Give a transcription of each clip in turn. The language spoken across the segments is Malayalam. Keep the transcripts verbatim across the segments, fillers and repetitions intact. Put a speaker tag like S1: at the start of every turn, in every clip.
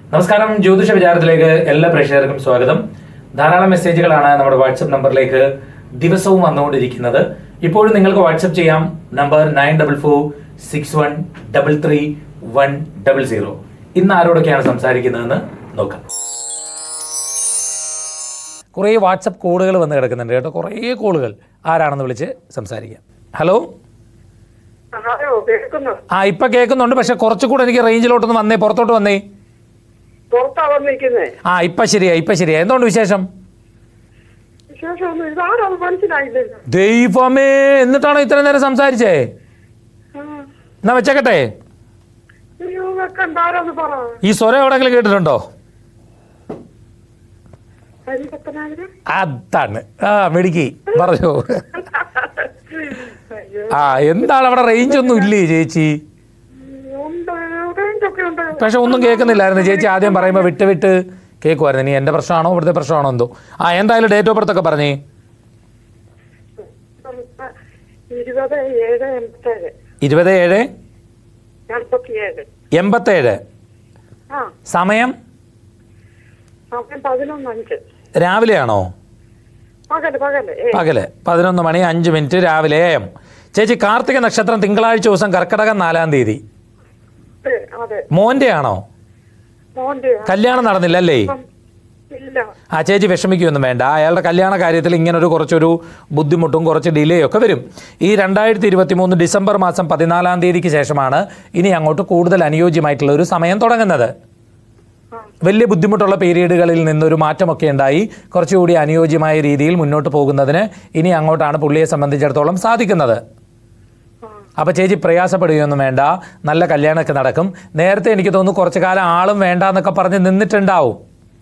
S1: നമസ്കാരം, ജ്യോതിഷ വിചാരത്തിലേക്ക് എല്ലാ പ്രേക്ഷകർക്കും സ്വാഗതം. ധാരാളം മെസ്സേജുകളാണ് നമ്മുടെ വാട്സപ്പ് നമ്പറിലേക്ക് ദിവസവും വന്നുകൊണ്ടിരിക്കുന്നത്. ഇപ്പോഴും നിങ്ങൾക്ക് വാട്സപ്പ് ചെയ്യാം. Number nine double four six one double three one double zero. ഇന്ന് ആരോടൊക്കെയാണ് സംസാരിക്കുന്നതെന്ന് നോക്കാം. കുറേ വാട്സപ്പ് കോളുകൾ വന്ന് കിടക്കുന്നുണ്ട് കേട്ടോ, കുറേ കോളുകൾ. ആരാണെന്ന് വിളിച്ച് സംസാരിക്കാം. ഹലോ. ആ ഇപ്പൊ കേൾക്കുന്നുണ്ട്, പക്ഷെ കുറച്ചുകൂടെ എനിക്ക് റേഞ്ചിലോട്ടൊന്ന് വന്നേ, പുറത്തോട്ട് വന്നേ. ആ ഇപ്പൊ ശരിയാ, ഇപ്പൊ ശരിയാ. എന്തുകൊണ്ട് വിശേഷം? ദൈവമേ, എന്നിട്ടാണോ ഇത്ര നേരം സംസാരിച്ചേ? എന്നാ വെച്ചേക്കട്ടെ. ഈ സ്വരം എവിടെങ്കിലും കേട്ടിട്ടുണ്ടോ? അതാണ്. ആ മെഡിക്കി പറഞ്ഞോ. ആ എന്താണ് അവിടെ റേഞ്ച് ഒന്നും ഇല്ലേ ചേച്ചി? പക്ഷെ ഒന്നും കേൾക്കുന്നില്ലായിരുന്നു ചേച്ചി. ആദ്യം പറയുമ്പോൾ വിട്ട് വിട്ട് കേൾക്കുമായിരുന്നു. ഇനി എൻ്റെ പ്രശ്നമാണോ ഇവിടുത്തെ പ്രശ്നമാണോ എന്തോ. ആ എന്തായാലും ഡേറ്റ് ഓഫ് ബർത്ത് ഒക്കെ പറഞ്ഞേ. ഇരുപത് ഏഴ് എൺപത്തേഴ്. സമയം രാവിലെയാണോ? പകല് പതിനൊന്ന് മണി അഞ്ച് മിനിറ്റ് രാവിലെ. ചേച്ചി കാർത്തിക നക്ഷത്രം, തിങ്കളാഴ്ച ദിവസം, കർക്കിടകം നാലാം തീയതി. മോന്റെ ആണോ? കല്യാണം നടന്നില്ല അല്ലേ? ആ ചേച്ചി വിഷമിക്കൊന്നും വേണ്ട. അയാളുടെ കല്യാണ കാര്യത്തിൽ ഇങ്ങനൊരു കുറച്ചൊരു ബുദ്ധിമുട്ടും കുറച്ച് ഡിലേ ഒക്കെ വരും. ഈ രണ്ടായിരത്തി ഇരുപത്തി മൂന്ന് ഡിസംബർ മാസം പതിനാലാം തീയതിക്ക് ശേഷമാണ് ഇനി അങ്ങോട്ട് കൂടുതൽ അനുയോജ്യമായിട്ടുള്ള ഒരു സമയം തുടങ്ങുന്നത്. വലിയ ബുദ്ധിമുട്ടുള്ള പീരീഡുകളിൽ നിന്നൊരു മാറ്റമൊക്കെ ഉണ്ടായി കുറച്ചുകൂടി അനുയോജ്യമായ രീതിയിൽ മുന്നോട്ട് പോകുന്നതിന് ഇനി അങ്ങോട്ടാണ് പുള്ളിയെ സംബന്ധിച്ചിടത്തോളം സാധിക്കുന്നത്. അപ്പോൾ ചേച്ചി പ്രയാസപ്പെടുകയൊന്നും വേണ്ട, നല്ല കല്യാണമൊക്കെ നടക്കും. നേരത്തെ എനിക്ക് തോന്നുന്നു കുറച്ചു കാലം ആളും വേണ്ട എന്നൊക്കെ പറഞ്ഞ് നിന്നിട്ടുണ്ടാവും.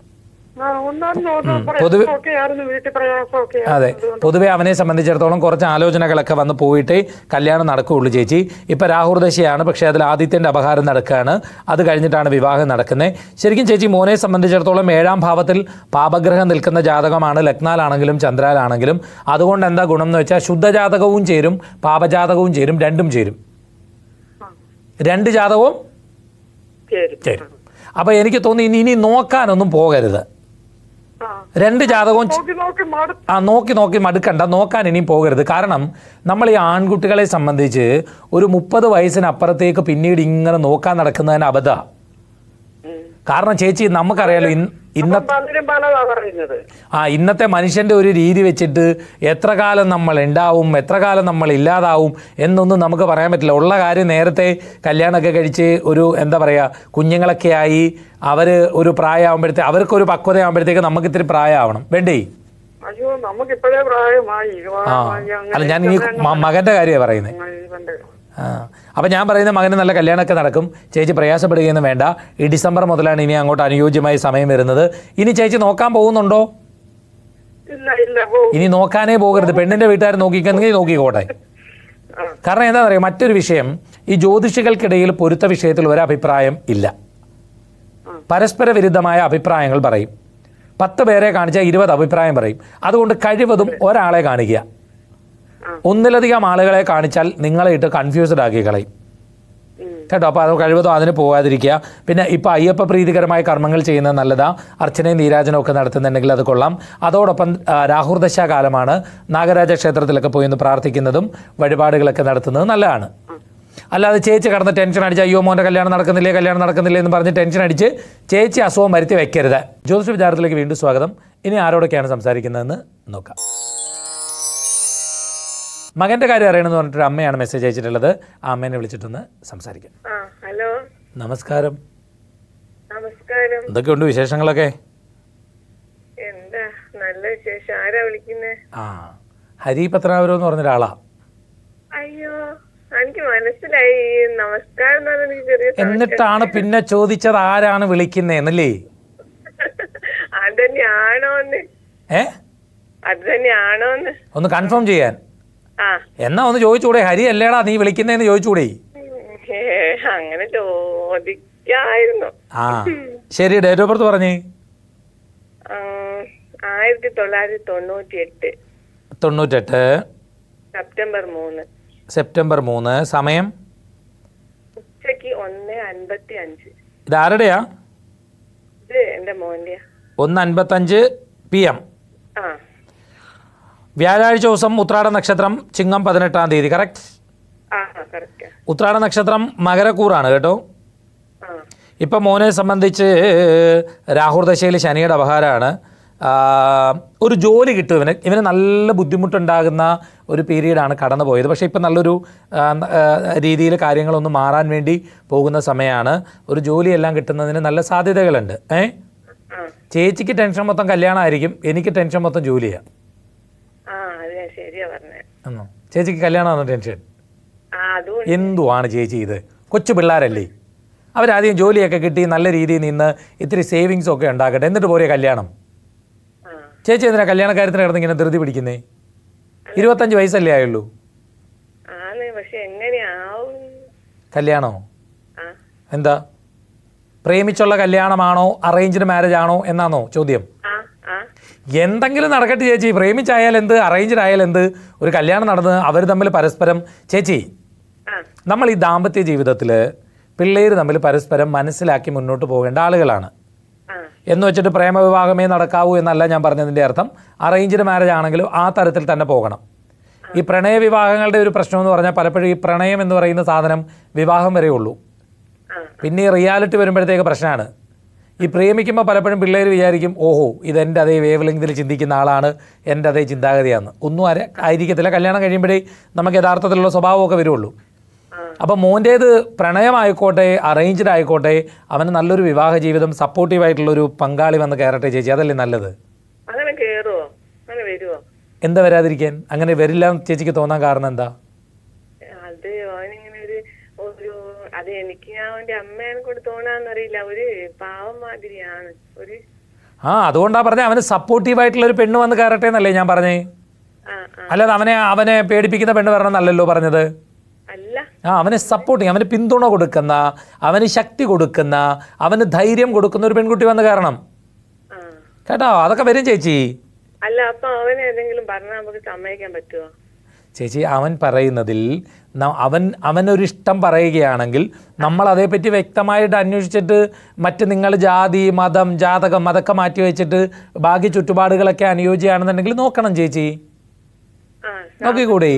S1: പൊതുവെ അതെ, പൊതുവെ അവനെ സംബന്ധിച്ചിടത്തോളം കുറച്ച് ആലോചനകളൊക്കെ വന്ന് പോയിട്ടേ കല്യാണം നടക്കുകയുള്ളൂ ചേച്ചി. ഇപ്പം രാഹുർദശയാണ്, പക്ഷേ അതിൽ ആദിത്യൻ്റെ അപഹാരം നടക്കുകയാണ്. അത് കഴിഞ്ഞിട്ടാണ് വിവാഹം നടക്കുന്നത്. ശരിക്കും ചേച്ചി മോനെ സംബന്ധിച്ചിടത്തോളം ഏഴാം ഭാവത്തിൽ പാപഗ്രഹം നിൽക്കുന്ന ജാതകമാണ്, ലഗ്നാലാണെങ്കിലും ചന്ദ്രാലാണെങ്കിലും. അതുകൊണ്ട് എന്താ ഗുണം എന്ന് വെച്ചാൽ ശുദ്ധജാതകവും ചേരും പാപജാതകവും ചേരും, രണ്ടും ചേരും. രണ്ട് ജാതകവും ചേരും. അപ്പോൾ എനിക്ക് തോന്നി ഇനി ഇനി നോക്കാനൊന്നും പോകരുത്. രണ്ട് ജാതകവും ആ നോക്കി നോക്കി മടുക്കണ്ട, നോക്കാൻ ഇനിയും പോകരുത്. കാരണം നമ്മൾ ഈ ആൺകുട്ടികളെ സംബന്ധിച്ച് ഒരു മുപ്പത് വയസ്സിനപ്പുറത്തേക്ക് പിന്നീട് ഇങ്ങനെ നോക്കാൻ നടക്കുന്നതിന് അബദ്ധ. കാരണം ചേച്ചി നമുക്കറിയാലോ ഇന്നത്തെ ആ ഇന്നത്തെ മനുഷ്യൻ്റെ ഒരു രീതി വെച്ചിട്ട് എത്ര കാലം നമ്മൾ ഉണ്ടാവും എത്ര കാലം നമ്മൾ ഇല്ലാതാവും എന്നൊന്നും നമുക്ക് പറയാൻ പറ്റില്ല. ഉള്ള കാര്യം നേരത്തെ കല്യാണമൊക്കെ കഴിച്ച് ഒരു എന്താ പറയുക കുഞ്ഞുങ്ങളൊക്കെ ആയി അവർ ഒരു പ്രായമാകുമ്പോഴത്തേ അവർക്കൊരു പക്വതയാകുമ്പോഴത്തേക്ക് നമുക്ക് ഇത്തിരി പ്രായമാവണം വേണ്ടേ? ആ അല്ല, ഞാൻ ഈ മകൻ്റെ കാര്യമാണ് പറയുന്നത്. ആ അപ്പം ഞാൻ പറയുന്ന മകന് നല്ല കല്യാണമൊക്കെ നടക്കും. ചേച്ചി പ്രയാസപ്പെടുകയൊന്നും വേണ്ട. ഈ ഡിസംബർ മുതലാണ് ഇനി അങ്ങോട്ട് അനുയോജ്യമായ സമയം വരുന്നത്. ഇനി ചേച്ചി നോക്കാൻ പോകുന്നുണ്ടോ? ഇനി നോക്കാനേ പോകരുത്. പെണ്ണിൻ്റെ വീട്ടുകാർ നോക്കിക്കെങ്കിൽ നോക്കിക്കോട്ടെ. കാരണം എന്താ പറയുക, മറ്റൊരു വിഷയം, ഈ ജ്യോതിഷികൾക്കിടയിൽ പൊരുത്ത വിഷയത്തിൽ ഒരഭിപ്രായം ഇല്ല. പരസ്പര വിരുദ്ധമായ അഭിപ്രായങ്ങൾ പറയും. പത്ത് പേരെ കാണിച്ചാൽ ഇരുപത് അഭിപ്രായം പറയും. അതുകൊണ്ട് കഴിവതും ഒരാളെ കാണിക്കുക. ഒന്നിലധികം ആളുകളെ കാണിച്ചാൽ നിങ്ങളെ ഇട്ട് കൺഫ്യൂസ്ഡ് ആക്കി കളയും കേട്ടോ. അപ്പോൾ അത് കഴിവതും അതിന് പോകാതിരിക്കുക. പിന്നെ ഇപ്പോൾ അയ്യപ്പ പ്രീതികരമായ കർമ്മങ്ങൾ ചെയ്യുന്നത് നല്ലതാണ്. അർച്ചനയും നീരാജനവും ഒക്കെ നടത്തുന്നുണ്ടെങ്കിൽ അത് കൊള്ളാം. അതോടൊപ്പം രാഹുർദശ കാലമാണ്. നാഗരാജ ക്ഷേത്രത്തിലൊക്കെ പോയി ഒന്ന് പ്രാർത്ഥിക്കുന്നതും വഴിപാടുകളൊക്കെ നടത്തുന്നത് നല്ലതാണ്. അല്ലാതെ ചേച്ചി കടന്ന് ടെൻഷൻ അടിച്ച് അയ്യോ മോൻ്റെ കല്യാണം നടക്കുന്നില്ലേ കല്യാണം നടക്കുന്നില്ലേ എന്ന് പറഞ്ഞ് ടെൻഷൻ അടിച്ച് ചേച്ചി അസുഖം വരുത്തി വെക്കരുത്. ജ്യോതിഷ വിചാരത്തിലേക്ക് വീണ്ടും സ്വാഗതം. ഇനി ആരോടൊക്കെയാണ് സംസാരിക്കുന്നതെന്ന് നോക്കാം. മകന്റെ കാര്യം അറിയണമെന്ന് പറഞ്ഞിട്ട് അമ്മയാണ് മെസ്സേജ് അയച്ചിട്ടുള്ളത്. ആ അമ്മേനെ വിളിച്ചിട്ടൊന്ന് സംസാരിക്കാം.
S2: ഹലോ,
S1: നമസ്കാരം.
S2: നമസ്കാരം.
S1: എന്തൊക്കെയുണ്ട് വിശേഷങ്ങളൊക്കെ?
S2: എന്താ നല്ല വിശേഷം. ആരാ വിളിക്കുന്നേ?
S1: ആ ഹരി പത്തനാപുരം എന്ന് പറഞ്ഞ ഒരാളാ.
S2: അയ്യോ എനിക്ക് മനസ്സിലായി. നമസ്കാരം.
S1: എന്നിട്ടാണ് പിന്നെ ചോദിച്ചത് ആരാണ് വിളിക്കുന്നേന്നല്ലേ?
S2: അത് തന്നെയാണോന്ന്.
S1: ഏ
S2: അത് തന്നെയാണോന്ന്
S1: ഒന്ന് കൺഫേം ചെയ്യാൻ. എന്നാ ഒന്ന് ചോദിച്ചൂടെ, ഹരി അല്ലേടാ നീ വിളിക്കുന്നേന്ന് ചോദിച്ചൂടെ?
S2: അങ്ങനെ ചോദിക്കായിരുന്നു.
S1: ആ ശരി, ഡേറ്റ് ഓഫ് ബർത്ത് പറഞ്ഞേ.
S2: ആയിരത്തി തൊള്ളായിരത്തി തൊണ്ണൂറ്റി എട്ട്
S1: തൊണ്ണൂറ്റെട്ട്
S2: സെപ്റ്റംബർ മൂന്ന്.
S1: സെപ്റ്റംബർ മൂന്ന്. സമയം
S2: ഉച്ചയ്ക്ക് ഒന്ന് അൻപത്തി അഞ്ച്.
S1: ഇതാരുടെയാ?
S2: എന്റെ മോന്റെ
S1: ഒന്ന് അൻപത്തഞ്ച് പി എം.
S2: ആ
S1: വ്യാഴാഴ്ച ദിവസം ഉത്രാട നക്ഷത്രം ചിങ്ങം പതിനെട്ടാം തീയതി. കറക്റ്റ്?
S2: ആ കറക്റ്റ്.
S1: ഉത്രാട നക്ഷത്രം മകരക്കൂറാണ് കേട്ടോ.
S2: ആ
S1: ഇപ്പം മോനെ സംബന്ധിച്ച് രാഹുർദശയിൽ ശനിയുടെ അപഹാരമാണ്. ഒരു ജോലി കിട്ടും ഇവന്. ഇവന് നല്ല ബുദ്ധിമുട്ടുണ്ടാകുന്ന ഒരു പീരീഡാണ് കടന്നു പോയത്. പക്ഷേ ഇപ്പം നല്ലൊരു രീതിയിൽ കാര്യങ്ങളൊന്നും മാറാൻ വേണ്ടി പോകുന്ന സമയമാണ്. ഒരു ജോലിയെല്ലാം കിട്ടുന്നതിന് നല്ല സാധ്യതകളുണ്ട്. ഏ ചേച്ചിക്ക് ടെൻഷൻ മൊത്തം കല്യാണമായിരിക്കും, എനിക്ക് ടെൻഷൻ മൊത്തം ജോലിയാണ്. എന്നോ ചേച്ചിക്ക് കല്യാണമാണോ ടെൻഷൻ? എന്തുവാണ് ചേച്ചി ഇത്? കൊച്ചു പിള്ളേരല്ലേ, അവരാദ്യം ജോലിയൊക്കെ കിട്ടി നല്ല രീതിയിൽ നിന്ന് ഇത്തിരി സേവിങ്സ് ഒക്കെ ഉണ്ടാക്കട്ടെ, എന്നിട്ട് പോരെ കല്യാണം. ചേച്ചി എന്തിനാ കല്യാണ കാര്യത്തിന് കിടന്ന് ഇങ്ങനെ ധൃതി പിടിക്കുന്നേ? ഇരുപത്തഞ്ച് വയസ്സല്ലേ ആയുള്ളൂ. കല്യാണോ? എന്താ പ്രേമിച്ചുള്ള കല്യാണമാണോ അറേഞ്ച്ഡ് മാരേജ് ആണോ എന്നാണോ ചോദ്യം? എന്തെങ്കിലും നടക്കട്ടെ ചേച്ചി, പ്രേമിച്ചായാൽ എന്ത്, അറേഞ്ച്ഡ് ആയാൽ എന്ത്, ഒരു കല്യാണം നടന്ന് അവർ തമ്മിൽ പരസ്പരം. ചേച്ചി, നമ്മൾ ഈ ദാമ്പത്യ ജീവിതത്തിൽ പിള്ളേർ തമ്മിൽ പരസ്പരം മനസ്സിലാക്കി മുന്നോട്ട് പോകേണ്ട ആളുകളാണ്. എന്ന് വെച്ചിട്ട് പ്രേമവിവാഹമേ നടക്കാവൂ എന്നല്ല ഞാൻ പറഞ്ഞതിൻ്റെ അർത്ഥം. അറേഞ്ച്ഡ് മാരേജ് ആണെങ്കിലും ആ തരത്തിൽ തന്നെ പോകണം. ഈ പ്രണയവിവാഹങ്ങളുടെ ഒരു പ്രശ്നം എന്ന് പറഞ്ഞാൽ പലപ്പോഴും ഈ പ്രണയം എന്ന് പറയുന്ന സാധനം വിവാഹം വരെ ഉള്ളൂ. പിന്നെ ഈ റിയാലിറ്റി വരുമ്പോഴത്തേക്ക് പ്രശ്നമാണ്. ഈ പ്രേമിക്കുമ്പോൾ പലപ്പോഴും പിള്ളേർ വിചാരിക്കും, ഓഹോ ഇതെൻ്റെ അതേ വേവ് ലെങ്തിൽ ചിന്തിക്കുന്ന ആളാണ്, എൻ്റെ അതേ ചിന്താഗതിയാണ്. ഒന്നും ആരെ ആയിരിക്കത്തില്ല. കല്യാണം കഴിയുമ്പോഴേ നമുക്ക് യഥാർത്ഥത്തിലുള്ള സ്വഭാവമൊക്കെ വരുള്ളൂ. അപ്പം മോൻ്റേത് പ്രണയമായിക്കോട്ടെ അറേഞ്ച്ഡ് ആയിക്കോട്ടെ, അവന് നല്ലൊരു വിവാഹ ജീവിതം സപ്പോർട്ടീവായിട്ടുള്ളൊരു പങ്കാളി വന്ന് കയറട്ടെ ചേച്ചി, അതല്ലേ നല്ലത്. എന്താ വരാതിരിക്കാൻ? അങ്ങനെ വരില്ല ചേച്ചിക്ക് തോന്നാൻ കാരണം എന്താ?
S2: അത് എനിക്ക് അവന്റെ അമ്മേനെ കൊണ്ട് തോന്നാന്നറിയില്ല, ഒരു പാവം മാതിരിയാണ്. ഒരു
S1: ആ അതുകൊണ്ടാ പറഞ്ഞേ അവന് സപ്പോർട്ടീവായിട്ടുള്ള ഒരു പെണ്ണ് വന്ന് കയറട്ടെ എന്നല്ലേ ഞാൻ പറഞ്ഞേ. അല്ലാതെ അവനെ അവനെ പേടിപ്പിക്കുന്ന പെണ്ണ് വരണമെന്നല്ലല്ലോ പറഞ്ഞത്. ആ അവനെ സപ്പോർട്ട് ചെയ്യും, അവന് പിന്തുണ കൊടുക്കുന്ന, അവന് ശക്തി കൊടുക്കുന്ന, അവന് ധൈര്യം കൊടുക്കുന്ന ഒരു പെൺകുട്ടി വന്ന് കയറണം കേട്ടോ. അതൊക്കെ വരും ചേച്ചി.
S2: അല്ല അപ്പൊ അവനെ എന്തെങ്കിലും പറഞ്ഞാൽ നമുക്ക് സമ്മതിക്കാൻ പറ്റുമോ
S1: ചേച്ചി? അവൻ പറയുന്നതിൽ അവൻ അവനൊരിഷ്ടം പറയുകയാണെങ്കിൽ നമ്മൾ അതേപ്പറ്റി വ്യക്തമായിട്ട് അന്വേഷിച്ചിട്ട് മറ്റ് നിങ്ങൾ ജാതി മതം ജാതകം അതൊക്കെ മാറ്റി വെച്ചിട്ട് ബാക്കി ചുറ്റുപാടുകളൊക്കെ അനുയോജ്യമാണെന്നുണ്ടെങ്കിൽ നോക്കണം ചേച്ചി. നോക്കിക്കൂടെ?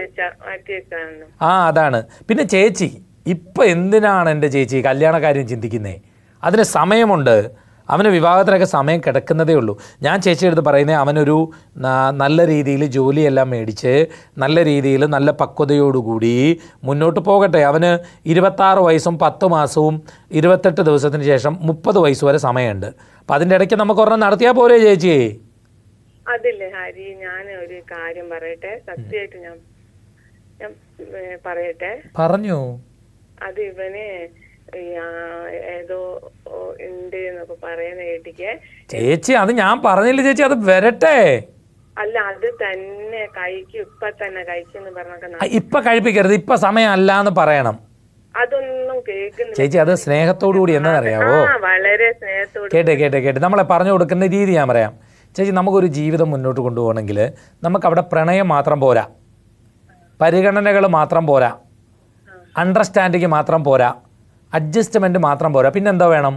S1: ആ അതാണ്. പിന്നെ ചേച്ചി ഇപ്പം എന്തിനാണ് എൻ്റെ ചേച്ചി കല്യാണക്കാര്യം ചിന്തിക്കുന്നേ? അതിന് സമയമുണ്ട്. അവന് വിവാഹത്തിനൊക്കെ സമയം കിടക്കുന്നതേ ഉള്ളൂ. ഞാൻ ചേച്ചിയുടെ അടുത്ത് പറയുന്നത് അവനൊരു നല്ല രീതിയിൽ ജോലിയെല്ലാം മേടിച്ച് നല്ല രീതിയിൽ നല്ല പക്വതയോടുകൂടി മുന്നോട്ട് പോകട്ടെ. അവന് ഇരുപത്താറ് വയസ്സും പത്ത് മാസവും ഇരുപത്തെട്ട് ദിവസത്തിന് ശേഷം മുപ്പത് വയസ്സ് വരെ സമയമുണ്ട്. അപ്പം അതിൻ്റെ ഇടയ്ക്ക് നമുക്ക് ഒരെണ്ണം നടത്തിയാൽ പോരെ ചേച്ചി?
S2: അതില്ലേ ഹരി, ഞാൻ ഒരു കാര്യം പറയട്ടെ, സത്യമായിട്ട് ഞാൻ ഞാൻ പറയട്ടെ.
S1: പറഞ്ഞു.
S2: അത് ഇവന് ഏതോ ഉണ്ട് എന്നൊക്കെ പറയുന്ന കേട്ടിക്ക്
S1: ചേച്ചി. അത് ഞാൻ പറഞ്ഞില്ല ചേച്ചി, അത് വരട്ടെ.
S2: അല്ല അത് തന്നെ കഴിക്കും, ഇപ്പൊ തന്നെ കഴിക്കുന്നു പറഞ്ഞ.
S1: ഇപ്പൊ കഴിപ്പിക്കരുത്, ഇപ്പൊ സമയം അല്ല എന്ന് പറയണം.
S2: അതൊന്നും കേൾക്കുന്നില്ല
S1: ചേച്ചി. അത് സ്നേഹത്തോടു കൂടി എന്നറിയാവോ?
S2: വളരെ സ്നേഹത്തോട്
S1: കേട്ടെ കേട്ടെ കേട്ടെ നമ്മളെ പറഞ്ഞു കൊടുക്കുന്ന രീതി ഞാൻ പറയാം ചേച്ചി. നമുക്കൊരു ജീവിതം മുന്നോട്ട് കൊണ്ടുപോകണമെങ്കിൽ നമുക്കവിടെ പ്രണയം മാത്രം പോരാ, പരിഗണനകൾ മാത്രം പോരാ, അണ്ടർസ്റ്റാൻഡിങ് മാത്രം പോരാ, അഡ്ജസ്റ്റ്മെന്റ് മാത്രം പോരാ. പിന്നെന്താ വേണം?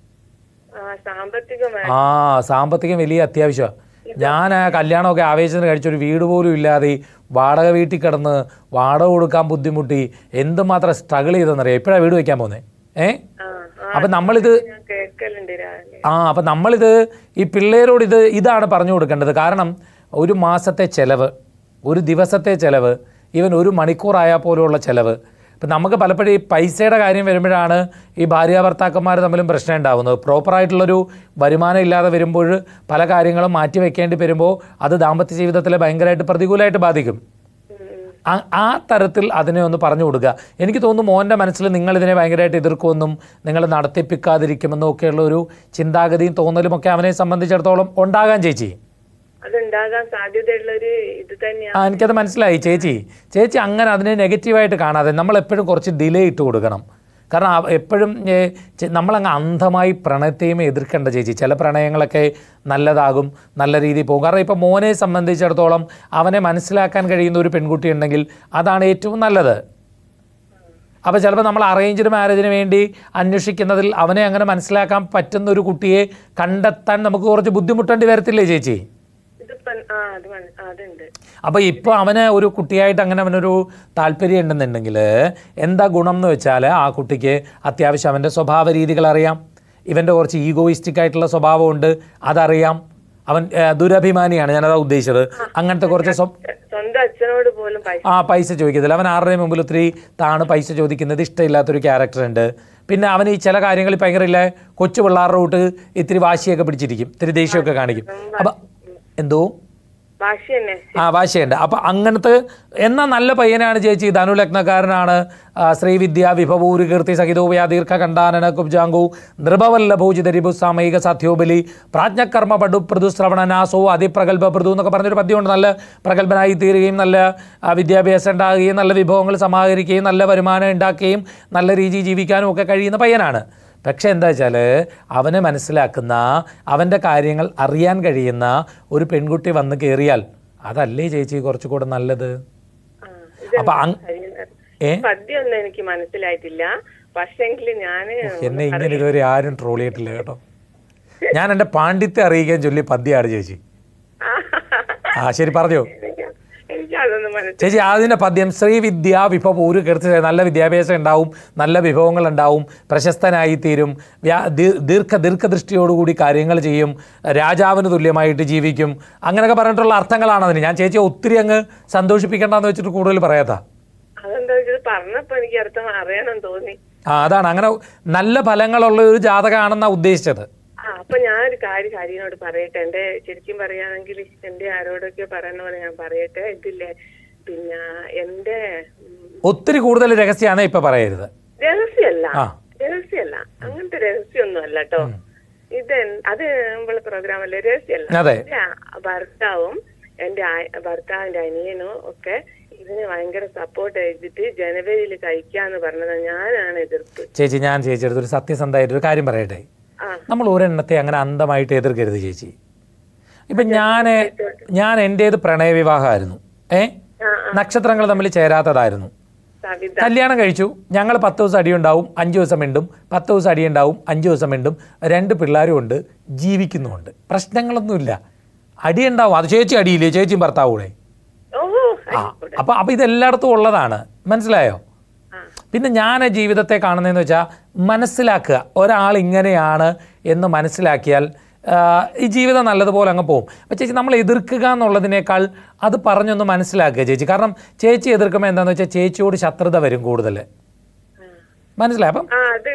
S1: ആ സാമ്പത്തികം വലിയ അത്യാവശ്യമാണ്. ഞാൻ ആ കല്യാണമൊക്കെ ആവേശത്തിന് കഴിച്ചൊരു വീട് പോലും ഇല്ലാതെ വാടക വീട്ടിൽ കിടന്ന് വാടക കൊടുക്കാൻ ബുദ്ധിമുട്ടി എന്തുമാത്രം സ്ട്രഗിൾ ചെയ്തെന്നറിയാം. ഇപ്പോഴാണ് വീട് വയ്ക്കാൻ പോകുന്നത്. ഏ അപ്പം നമ്മളിത് ആ അപ്പം നമ്മളിത് ഈ പിള്ളേരോട് ഇത് ഇതാണ് പറഞ്ഞു കൊടുക്കേണ്ടത്. കാരണം ഒരു മാസത്തെ ചിലവ്, ഒരു ദിവസത്തെ ചിലവ്, ഈവൻ ഒരു മണിക്കൂറായാൽ പോലുള്ള ചിലവ്. ഇപ്പം നമുക്ക് പലപ്പോഴും ഈ പൈസയുടെ കാര്യം വരുമ്പോഴാണ് ഈ ഭാര്യ ഭർത്താക്കന്മാർ തമ്മിലും പ്രശ്നം ഉണ്ടാകുന്നത്. പ്രോപ്പറായിട്ടുള്ളൊരു വരുമാനം ഇല്ലാതെ വരുമ്പോൾ പല കാര്യങ്ങളും മാറ്റി വെക്കേണ്ടി വരുമ്പോൾ അത് ദാമ്പത്യ ജീവിതത്തിലെ ഭയങ്കരമായിട്ട് പ്രതികൂലമായിട്ട് ബാധിക്കും. ആ തരത്തിൽ അതിനെ ഒന്ന് പറഞ്ഞു കൊടുക്കുക. എനിക്ക് തോന്നുന്നു മോൻ്റെ മനസ്സിൽ നിങ്ങളിതിനെ ഭയങ്കരമായിട്ട് എതിർക്കുമെന്നും നിങ്ങൾ നടത്തിപ്പിക്കാതിരിക്കുമെന്നും ഒക്കെയുള്ള ഒരു ചിന്താഗതിയും തോന്നലും ഒക്കെ അവനെ സംബന്ധിച്ചിടത്തോളം ഉണ്ടാകാൻ ചേച്ചി.
S2: അതുണ്ടാകാൻ സാധ്യതയുള്ളൊരു ഇത് തന്നെയാണ്.
S1: ആ എനിക്കത് മനസ്സിലായി ചേച്ചി. ചേച്ചി അങ്ങനെ അതിനെ നെഗറ്റീവായിട്ട് കാണാതെ നമ്മളെപ്പോഴും കുറച്ച് ഡിലേ ഇട്ട് കൊടുക്കണം. കാരണം എപ്പോഴും നമ്മളങ്ങ് അന്ധമായി പ്രണയത്തെയും എതിർക്കേണ്ട ചേച്ചി. ചില പ്രണയങ്ങളൊക്കെ നല്ലതാകും, നല്ല രീതിയിൽ പോകും. കാരണം ഇപ്പോൾ മോനെ സംബന്ധിച്ചിടത്തോളം അവനെ മനസ്സിലാക്കാൻ കഴിയുന്ന ഒരു പെൺകുട്ടി ഉണ്ടെങ്കിൽ അതാണ് ഏറ്റവും നല്ലത്. അപ്പോൾ ചിലപ്പോൾ നമ്മൾ അറേഞ്ച്ഡ് മാരേജിന് വേണ്ടി അന്വേഷിക്കുന്നതിൽ അവനെ അങ്ങനെ മനസ്സിലാക്കാൻ പറ്റുന്ന ഒരു കുട്ടിയെ കണ്ടെത്താൻ നമുക്ക് കുറച്ച് ബുദ്ധിമുട്ടേണ്ടി വരത്തില്ലേ ചേച്ചി? അപ്പോൾ ഇപ്പോൾ അവന് ഒരു കുട്ടിയായിട്ട് അങ്ങനെ അവനൊരു താല്പര്യം ഉണ്ടെന്നുണ്ടെങ്കിൽ എന്താ ഗുണം എന്ന് വെച്ചാൽ ആ കുട്ടിക്ക് അത്യാവശ്യം അവൻ്റെ സ്വഭാവ രീതികൾ അറിയാം, ഇവൻ്റെ കുറച്ച് ഈഗോയിസ്റ്റിക് ആയിട്ടുള്ള സ്വഭാവമുണ്ട് അതറിയാം, അവൻ ദുരഭിമാനിയാണ്, ഞാനതാ ഉദ്ദേശിച്ചത്. അങ്ങനത്തെ കുറച്ച് ആ പൈസ ചോദിക്കത്തില്ല, അവൻ ആരുടെ മുമ്പിൽ ഒത്തിരി താണ് പൈസ ചോദിക്കുന്നത് ഇഷ്ടമില്ലാത്തൊരു ക്യാരക്ടർ ഉണ്ട്. പിന്നെ അവൻ ഈ ചില കാര്യങ്ങളിൽ ഭയങ്കര ഇല്ല കൊച്ചു പിള്ളേരുടെ കൂട്ട് ഇത്തിരി വാശിയൊക്കെ പിടിച്ചിരിക്കും, ഇത്തിരി ദേഷ്യമൊക്കെ കാണിക്കും. അപ്പം എന്തോ ആ വാശിയുണ്ട്. അപ്പം അങ്ങനത്തെ എന്നാൽ നല്ല പയ്യനാണ് ചേച്ചി, ധനുലഗ്നക്കാരനാണ്, ശ്രീവിദ്യ വിഭവൂരി കീർത്തി സഹിതോവയാ ദീർഘ കണ്ഠാനന കുബ്ജാംഗു നൃപവല്ലഭൂജിതരിഭു സാമയിക സാധ്യോബലി പ്രാജ്ഞകർമ്മ പടു പൃഥുശ്രവണനാസോ അതിപ്രഗത്ഭ പൃഥു എന്നൊക്കെ പറഞ്ഞൊരു പദ്യമുണ്ട്. നല്ല പ്രഗത്ഭനായി തീരുകയും നല്ല വിദ്യാഭ്യാസം ഉണ്ടാകുകയും നല്ല വിഭവങ്ങൾ സമാഹരിക്കുകയും നല്ല വരുമാനം ഉണ്ടാക്കുകയും നല്ല രീതിയിൽ ജീവിക്കാനും ഒക്കെ കഴിയുന്ന പയ്യനാണ്. പക്ഷെ എന്താ വെച്ചാൽ അവനെ മനസ്സിലാക്കുന്ന അവൻ്റെ കാര്യങ്ങൾ അറിയാൻ കഴിയുന്ന ഒരു പെൺകുട്ടി വന്ന് കയറിയാൽ അതല്ലേ ചേച്ചി കുറച്ചുകൂടെ നല്ലത്? അപ്പൊ
S2: എനിക്ക് മനസ്സിലായിട്ടില്ല.
S1: എന്നെ ഇങ്ങനെ ഇതുവരെ ആരും ട്രോൾ ചെയ്തിട്ടില്ല കേട്ടോ. ഞാൻ എൻ്റെ പാണ്ഡിത്യം അറിയിക്കാൻ ചൊല്ലി പദ്യമാണ് ചേച്ചി. ആ ശരി പറഞ്ഞോ ചേച്ചി. അതിൻ്റെ പദ്യം ശ്രീവിദ്യ വിഭവൂര് കീർത്തി, നല്ല വിദ്യാഭ്യാസം ഉണ്ടാവും, നല്ല വിഭവങ്ങൾ ഉണ്ടാവും, പ്രശസ്തനായി തീരും, ദീർഘ ദീർഘദൃഷ്ടിയോടുകൂടി കാര്യങ്ങൾ ചെയ്യും, രാജാവിന് തുല്യമായിട്ട് ജീവിക്കും, അങ്ങനെയൊക്കെ പറഞ്ഞിട്ടുള്ള അർത്ഥങ്ങളാണ് അതിന്. ഞാൻ ചേച്ചിയെ ഒത്തിരി അങ്ങ് സന്തോഷിപ്പിക്കേണ്ടെന്ന് വെച്ചിട്ട് കൂടുതൽ പറയാത്ത ആ അതാണ് അങ്ങനെ നല്ല ഫലങ്ങളുള്ള ഒരു ജാതകമാണെന്നാണ് ഉദ്ദേശിച്ചത്.
S2: അപ്പൊ ഞാനൊരു കാര്യം ഹരിയോട് പറയട്ടെ. എന്റെ ശരിക്കും പറയുകയാണെങ്കിൽ എന്റെ ആരോടൊക്കെ പറയുന്ന പോലെ ഞാൻ പറയട്ടെ. ഇതില്ലേ പിന്നെ എന്റെ
S1: ഒത്തിരി കൂടുതൽ രഹസ്യമാണ് ഇപ്പൊ പറയരുത്.
S2: രഹസ്യമല്ല രഹസ്യമല്ല അങ്ങനത്തെ രഹസ്യമൊന്നും അല്ല കേട്ടോ. ഇത് അത് നമ്മളെ പ്രോഗ്രാം അല്ലേ, രഹസ്യമല്ല. ഭർത്താവും എന്റെ ഭർത്താവിന്റെ അനിയനും ഒക്കെ ഇതിന് ഭയങ്കര സപ്പോർട്ട് ചെയ്തിട്ട് ജനുവരിയിൽ കഴിക്കാന്ന് പറഞ്ഞത് ഞാനാണ് എതിർപ്പ്.
S1: ചേച്ചി ഞാൻ ചേച്ചിയുടെ ഒരു സത്യസന്ധമായിട്ട് ഒരു കാര്യം പറയട്ടെ. നമ്മൾ ഒരെണ്ണത്തെ അങ്ങനെ അന്ധമായിട്ട് എതിർക്കരുത് ചേച്ചി. ഇപ്പം ഞാൻ ഞാൻ എൻ്റേത് പ്രണയവിവാഹമായിരുന്നു. ഏ നക്ഷത്രങ്ങൾ തമ്മിൽ ചേരാത്തതായിരുന്നു. കല്യാണം കഴിച്ചു, ഞങ്ങൾ പത്ത് ദിവസം അടിയുണ്ടാവും, അഞ്ച് ദിവസം മിണ്ടും, പത്ത് ദിവസം അടിയുണ്ടാവും, അഞ്ച് ദിവസം മിണ്ടും, രണ്ട് പിള്ളേരും ഉണ്ട്, ജീവിക്കുന്നുമുണ്ട്, പ്രശ്നങ്ങളൊന്നുമില്ല. അടിയുണ്ടാവും, അത് ചേച്ചി അടിയില്ലേ, ചേച്ചിയും ഭർത്താവും കൂടെ. ആ അപ്പം അപ്പം ഇതെല്ലായിടത്തും ഉള്ളതാണ്, മനസ്സിലായോ? പിന്നെ ഞാൻ ജീവിതത്തെ കാണുന്നതെന്ന് വെച്ചാൽ മനസ്സിലാക്കുക, ഒരാൾ ഇങ്ങനെയാണ് എന്ന് മനസ്സിലാക്കിയാൽ ഈ ജീവിതം നല്ലതുപോലെ അങ്ങ് പോകും. അപ്പം ചേച്ചി നമ്മൾ എതിർക്കുക എന്നുള്ളതിനേക്കാൾ അത് പറഞ്ഞൊന്ന് മനസ്സിലാക്കുക ചേച്ചി. കാരണം ചേച്ചി എതിർക്കുമ്പോൾ എന്താണെന്ന് വെച്ചാൽ ചേച്ചിയോട് ശത്രുത വരും കൂടുതൽ, മനസ്സിലായി? അപ്പം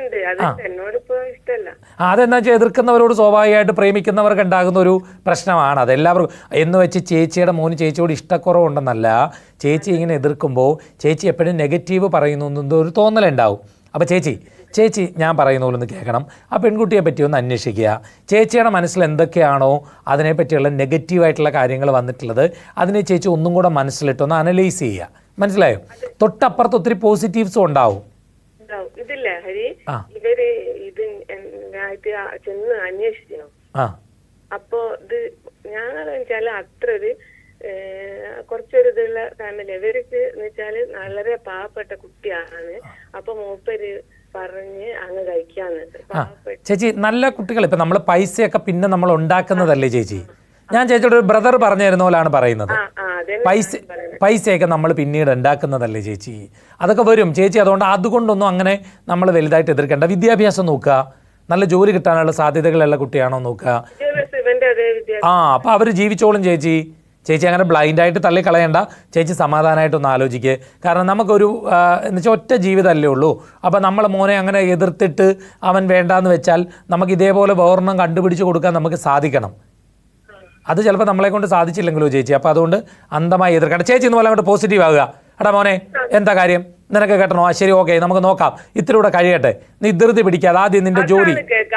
S1: അതെന്താ വെച്ചാൽ എതിർക്കുന്നവരോട് സ്വാഭാവികമായിട്ട് പ്രേമിക്കുന്നവർക്ക് ഉണ്ടാകുന്ന ഒരു പ്രശ്നമാണ് അതെല്ലാവർക്കും. എന്ന് വെച്ച് ചേച്ചിയുടെ മോന് ചേച്ചിയോട് ഇഷ്ടക്കുറവുണ്ടെന്നല്ല, ചേച്ചി ഇങ്ങനെ എതിർക്കുമ്പോൾ ചേച്ചി എപ്പോഴും നെഗറ്റീവ് പറയുന്നു എന്തോ ഒരു തോന്നലുണ്ടാവും. അപ്പോൾ ചേച്ചി ചേച്ചി ഞാൻ പറയുന്ന പോലെ ഒന്ന് കേൾക്കണം, ആ പെൺകുട്ടിയെ പറ്റി ഒന്ന് അന്വേഷിക്കുക. ചേച്ചിയുടെ മനസ്സിൽ എന്തൊക്കെയാണോ അതിനെപ്പറ്റിയുള്ള നെഗറ്റീവായിട്ടുള്ള കാര്യങ്ങൾ വന്നിട്ടുള്ളത് അതിനെ ചേച്ചി ഒന്നും കൂടെ മനസ്സിലിട്ടൊന്ന് അനലൈസ് ചെയ്യുക, മനസ്സിലായോ? തൊട്ടപ്പുറത്ത് ഒത്തിരി പോസിറ്റീവ്സും ഉണ്ടാവും.
S2: ഇതില്ലേ ഹരി, ഇവര് ഇത് ചെന്ന് അന്വേഷിച്ചു. അപ്പൊ ഇത് ഞങ്ങളെന്ന് വെച്ചാല് അത്ര ഒരു കുറച്ചൊരു ഇതുള്ള ഫാമിലി. ഇവർക്ക് എന്ന് വെച്ചാല് വളരെ പാവപ്പെട്ട കുട്ടിയാണ്. അപ്പൊ മൂപ്പര് പറഞ്ഞ് അങ്ങ് കഴിക്കാന്ന്.
S1: ചേച്ചി നല്ല കുട്ടികൾ ഇപ്പൊ നമ്മള് പൈസയൊക്കെ പിന്നെ നമ്മൾ ഉണ്ടാക്കുന്നതല്ലേ ചേച്ചി? ഞാൻ ചേച്ചിയുടെ ഒരു ബ്രദർ പറഞ്ഞിരുന്ന പോലാണ് പറയുന്നത്. പൈസ പൈസയൊക്കെ നമ്മൾ പിന്നീട് ഉണ്ടാക്കുന്നതല്ലേ ചേച്ചി, അതൊക്കെ വരും ചേച്ചി. അതുകൊണ്ട് അതുകൊണ്ടൊന്നും അങ്ങനെ നമ്മൾ വലുതായിട്ട് എതിർക്കേണ്ട. വിദ്യാഭ്യാസം നോക്കുക, നല്ല ജോലി കിട്ടാനുള്ള സാധ്യതകളുള്ള കുട്ടിയാണോ നോക്കുക. ആ അപ്പം അവർ ജീവിച്ചോളും ചേച്ചി. ചേച്ചി അങ്ങനെ ബ്ലൈൻഡായിട്ട് തള്ളിക്കളയണ്ട ചേച്ചി, സമാധാനമായിട്ടൊന്ന് ആലോചിക്കുക. കാരണം നമുക്കൊരു എന്ന് വെച്ചാൽ ഒറ്റ ജീവിതമല്ലേ ഉള്ളൂ. അപ്പം നമ്മളെ മോനെ അങ്ങനെ എതിർത്തിട്ട് അവൻ വേണ്ടാന്ന് വെച്ചാൽ നമുക്ക് ഇതേപോലെ വേറൊന്നും കണ്ടുപിടിച്ച് കൊടുക്കാൻ നമുക്ക് സാധിക്കണം. അത് ചിലപ്പോൾ നമ്മളെ കൊണ്ട് സാധിച്ചില്ലെങ്കിലോ ചേച്ചി. അപ്പോൾ അതുകൊണ്ട് അന്ധമായി എതിർക്കണ്ട ചേച്ചി. ഇന്ന് പോലെ അങ്ങോട്ട് പോസിറ്റീവ് ആവുക. എടാ മോനെ എന്താ കാര്യം, നിനക്ക് കേട്ടണോ? ആ ശരി, ഓക്കെ, നമുക്ക് നോക്കാം, ഇത്തിലൂടെ കഴിയട്ടെ, നീ ധൃതി പിടിക്കാതെ ആദ്യം നിന്റെ ജോലി.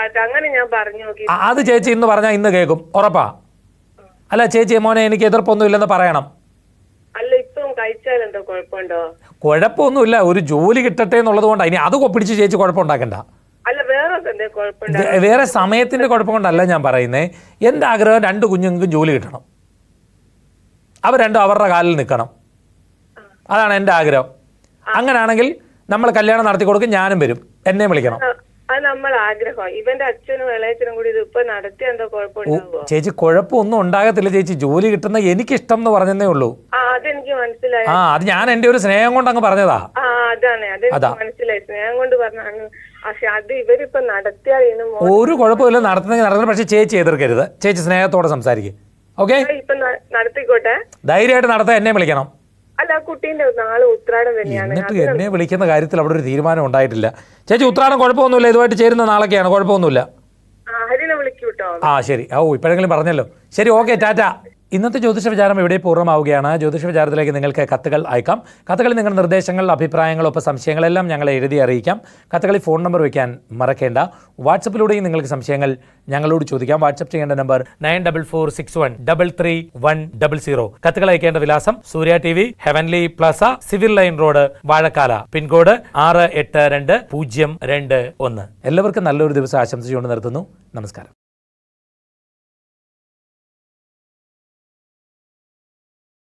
S1: അത് ചേച്ചി ഇന്ന് പറഞ്ഞാൽ ഇന്ന് കേൾക്കും, ഉറപ്പാ. അല്ല ചേച്ചി മോനെ എനിക്ക് എതിർപ്പൊന്നും ഇല്ലെന്ന് പറയണം. കുഴപ്പമൊന്നുമില്ല, ഒരു ജോലി കിട്ടട്ടെ എന്നുള്ളത് കൊണ്ടാണ്. ഇനി അത് പിടിച്ച് ചേച്ചി കുഴപ്പമുണ്ടാക്കണ്ട. വേറെ സമയത്തിന്റെ കുഴപ്പം കൊണ്ടല്ല ഞാൻ പറയുന്നത്. എൻ്റെ ആഗ്രഹം രണ്ട് കുഞ്ഞുങ്ങൾക്കും ജോലി കിട്ടണം, അവർ രണ്ടും അവരുടെ കാലിൽ നിൽക്കണം, അതാണ് എൻ്റെ ആഗ്രഹം. അങ്ങനെയാണെങ്കിൽ നമ്മൾ കല്യാണം നടത്തി കൊടുക്കും, ഞാനും വരും, എന്നെ വിളിക്കണം.
S2: അത് നമ്മൾ ആഗ്രഹം. ഇവന്റെ അച്ഛനും ഇളയച്ചനും കൂടി ഇത് ഇപ്പൊ നടത്തിയ എന്തോ കുഴപ്പമുണ്ടാവോ?
S1: ചേച്ചി കുഴപ്പമൊന്നും ഉണ്ടാകത്തില്ല ചേച്ചി, ജോലി കിട്ടുന്ന എനിക്കിഷ്ടം എന്ന് പറഞ്ഞതേ ഉള്ളൂ.
S2: ആ അതെനിക്ക് മനസ്സിലായി.
S1: ആ അത് ഞാൻ എന്റെ ഒരു സ്നേഹം കൊണ്ട് അങ്ങ് പറഞ്ഞതാ.
S2: ആ അതാണ്, അതെനിക്ക് മനസ്സിലായി, സ്നേഹം കൊണ്ട് പറഞ്ഞാണ്. പക്ഷെ അത് ഇവരിപ്പൊ നടത്തിയാൽ
S1: ഒരു കുഴപ്പമില്ല, നടത്തുന്നെങ്കിൽ നടത്തുന്നത്. പക്ഷെ ചേച്ചി എതിർക്കരുത്, ചേച്ചി സ്നേഹത്തോടെ സംസാരിക്കും. ഓക്കെ,
S2: ഇപ്പൊ നടത്തിക്കോട്ടെ,
S1: ധൈര്യമായിട്ട് നടത്താൻ എന്നെ വിളിക്കണം.
S2: അല്ല കുട്ടീന്റെ നാളെ ഉത്രാടം തന്നെയാണ്.
S1: എന്നിട്ട് എന്നെ വിളിക്കുന്ന കാര്യത്തിൽ അവിടെ ഒരു തീരുമാനം ഉണ്ടായിട്ടില്ല. ചേച്ചി ഉത്രാടം കുഴപ്പമൊന്നുമില്ല, ഇതുമായിട്ട് ചേരുന്ന നാളൊക്കെയാണ്, കുഴപ്പമൊന്നുമില്ല. ആ ശരി, ഓ ഇപ്പോഴെങ്കിലും പറഞ്ഞല്ലോ. ശരി, ഓക്കെ, ടാറ്റ. ഇന്നത്തെ ജ്യോതിഷ വിചാരം ഇവിടെ പൂർണ്ണമാവുകയാണ്. ജ്യോതിഷ വിചാരത്തിലേക്ക് നിങ്ങൾക്ക് കത്തുകൾ അയക്കാം. കത്തുകളിൽ നിങ്ങളുടെ നിർദ്ദേശങ്ങൾ, അഭിപ്രായങ്ങൾ, ഒപ്പം സംശയങ്ങളെല്ലാം ഞങ്ങളെ എഴുതി അറിയിക്കാം. കത്തുകളിൽ ഫോൺ നമ്പർ വയ്ക്കാൻ മറക്കേണ്ട. വാട്സപ്പിലൂടെയും നിങ്ങൾക്ക് സംശയങ്ങൾ ഞങ്ങളോട് ചോദിക്കാം. വാട്സപ്പ് ചെയ്യേണ്ട number nine double four six one double three one double zero. കത്തുകൾ അയക്കേണ്ട വിലാസം Surya T V, heavenly plaza, civil line road, Vazhakkala, pincode ആറ് എട്ട് രണ്ട് പൂജ്യം രണ്ട് ഒന്ന്. എല്ലാവർക്കും നല്ലൊരു ദിവസം ആശംസിച്ചുകൊണ്ട് നിർത്തുന്നു. നമസ്കാരം.